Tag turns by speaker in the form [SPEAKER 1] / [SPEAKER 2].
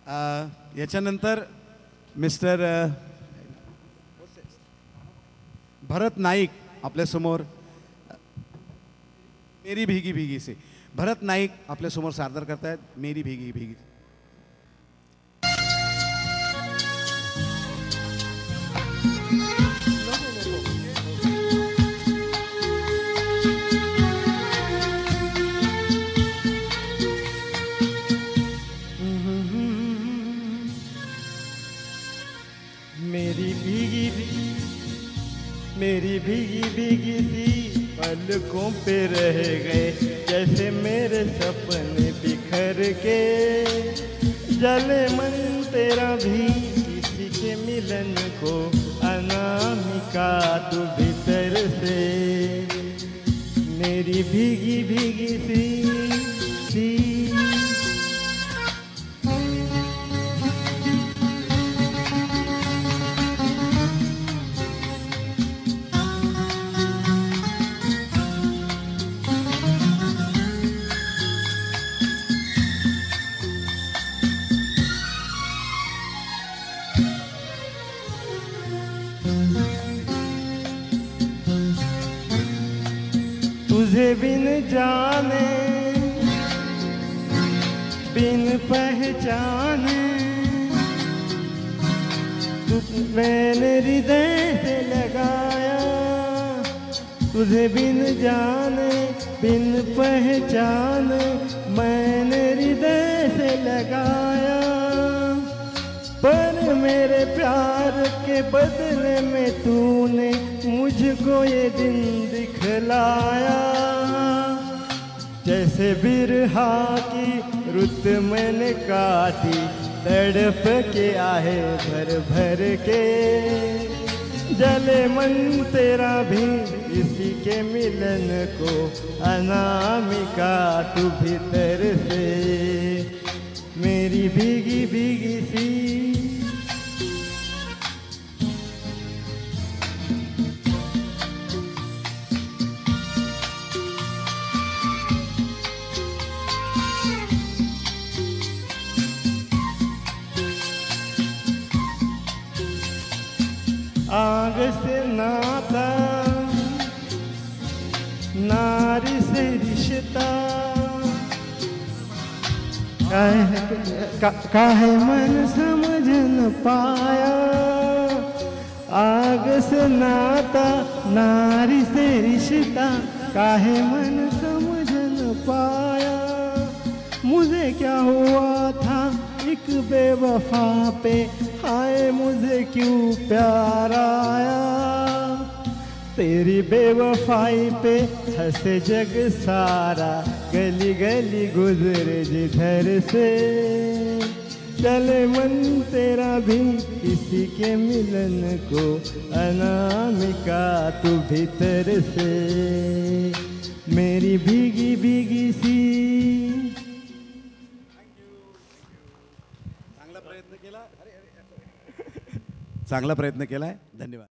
[SPEAKER 1] याच्यानंतर मिस्टर भरत नाईक आपल्यासमोर मेरी भीगी भीगी से भरत नाईक आपल्यासमोर सादर करतायत मेरी भीगी भीगी.
[SPEAKER 2] मेरी भीगी भीगी सी पलकों पे रह गए जैसे मेरे सपने बिखर के. जले मन तेरा भी किसी के मिलन को अनामिका तू भीतर से. मेरी भीगी भीगी सी तुझे बिन जाने बिन पहचाने मैंने हृदय से लगाया. तुझे बिन जाने बिन पहचाने मैंने हृदय से लगाया. पर मेरे प्यार के बदले में तूने मुझको ये दिन दिखलाया. जैसे बिरहा की रुत मैंने काटी तड़प के आहे भर भर के. जले मन तेरा भी इसी के मिलन को अनामिका तू भीतर से. मेरी भीगी भीगी सी आग से नाता नारी से रिश्ता काहे मन समझ न पाया. आग से नाता नारी से रिश्ता काहे मन समझ न पाया. मुझे क्या हुआ था एक बेवफा पे हाय मुझे क्यों प्यार आया. तेरी बेवफाई पे हंसे जग सारा गली गली गुजरे जिधर से. चले मन तेरा भी किसी के मिलन को अनामिका तू भीतर से. मेरी भीगी भीगी सी.
[SPEAKER 1] चांगला प्रयत्न केलाय. धन्यवाद.